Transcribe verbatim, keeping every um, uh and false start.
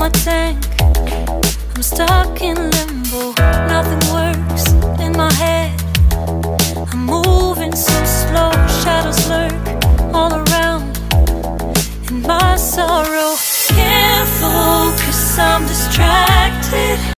my tank. I'm stuck in limbo, nothing works in my head. I'm moving so slow, shadows lurk all around in my sorrow. Can't focus, I'm distracted.